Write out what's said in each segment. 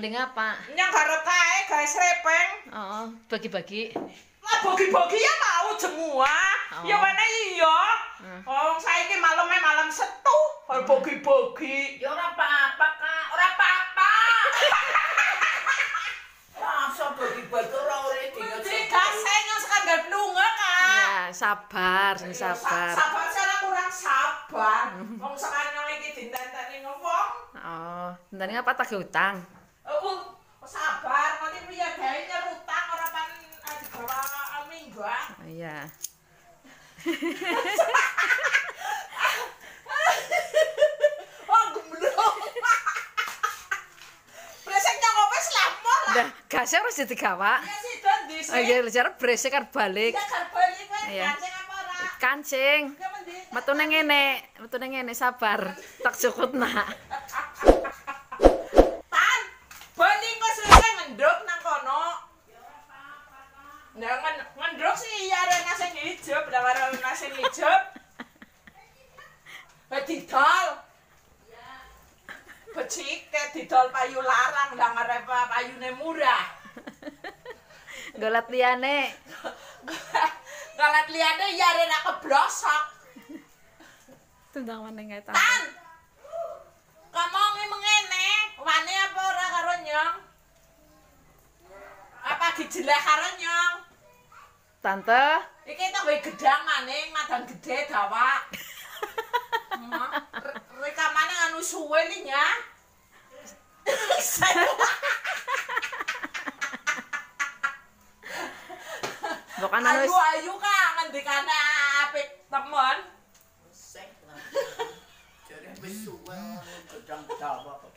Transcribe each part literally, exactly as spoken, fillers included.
Beli ngapa? Nyang garep kae gawe srepeng. Oh, bagi-bagi. Lah bagi-bagi ya mau semua. Oh. Ya mana iya. Hmm. Oh, saiki maleme malam Setu, kalau bagi-bagi. Ya ora apa-apa, Kak. Ora apa-apa. Masa bagi-bagi ora ora dingin. Dikasih yang sekadar lunga, Kak. Ya, sabar, sing sabar. Sabar saya kurang sabar. Wong sekarang iki dintenteni ngomong. Oh, ndane apa tagih utang? Oh, sabar, nanti piye gawe nyerutang ora pan digawa minggu. Oh iya. Oh, gemblong. Breseknya kowe selama lah. Dah, gasnya harus digawa. Ya sih dan dhisik. Oh iya, jarep bresek kan balik. Ya karbali kowe Iya. kancing apa ora? Kancing. Ya mending. Metune ngene, metune ngene sabar. Tak cukutna. Tan, bali kok selesai ngendrok nang kono. Nah, ngen ngendrok sih iya ada nasi hijau, berapa nasi hijau. Didol. Becik kayak didol payu larang nang arepa payune murah. Golat liyane. Galat liyane ya arena keblosok. Tundang meneng kae Tan. Ngomongi mengene, wani apa ora karo nyong? Apa dijeleh karo nyong? Tante, Iki tak wae gedang maning, madan gede dawa. Rekamane anu suwe li nya. bukan anu wis Ayu-ayu Kak, ngendikane apik temen. Sek lah. Jare wis suwe gedang dawa kok.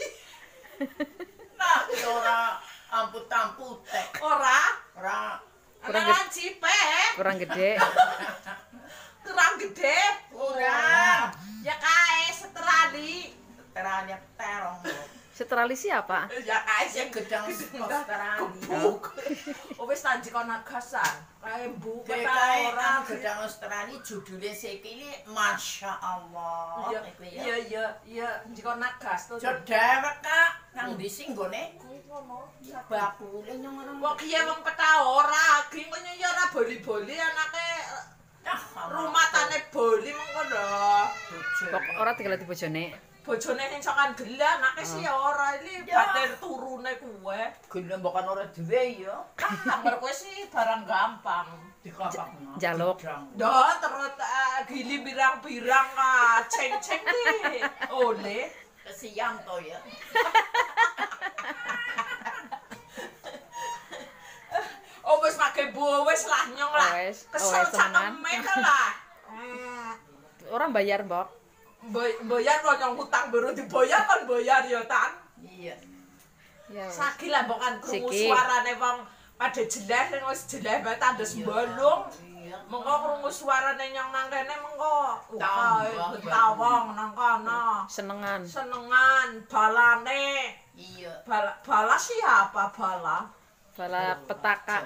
Nah, ya ora amput-amput tek. Ora, Ora Kurang kurang cipe, kurang gede. kurang gede. ora. Ya kae seterali. Terane terong. Seterali siapa? Ya kae Sing sing gedang terani. gebuk. Oh wis tanji kono gasan. Kae mbu Kae kata ora kan gedang Australi judule iki Masya Allah. Iya, Iku ya. iya, iya, iya, jika nagas tuh. Jodhewek Kak, nang ndi sing nggone? Bakule nyong ora. Wong kiye wong peta ora, gi kok ya ora boli-boli anake Ah, rumatane boli mengko lho. bojo. Kok ora digelati bojone. Bojone sing sokan gelah anake sih ya ora iki Ya. batir turune kuwe. Gelem bukan ora duwe ya. Ah, mer kowe sih barang gampang. Dikapakno. Jaluk. Ndo terus uh, gili birang-birang ah, ceng-ceng nih. Oleh. Kesian to ya. Oh wis pakai buah wis lah nyong lah. Oh, wis. Oh, Kesel wis, temenan. cakeme lah. Hmm. Orang bayar, Mbok. Boy- Bayar kok nyong hutang baru dibayar kan bayar ya Tan. Iya. Ya. wis. Saki lah bukan krungu Siki. suarane wong pada jelas sing wis jelas bae tandes bolong. Iya. Mengko krungu suarane nyong nang kene mengko Tambah, ukae tawong nang kono. Senengan. Senengan balane. Iya. Bala, bala siapa bala? Bala petaka.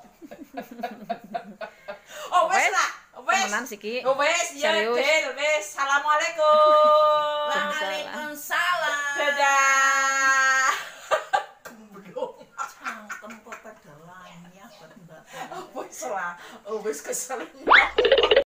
Oh wis Wes, lah, wis. temenan siki. Oh wis, ya Serius. Del, wis. Assalamualaikum. Waalaikumsalam. Dadah. Gemblong. Cangkem kok pedalanya. Wis lah, oh wis kesel.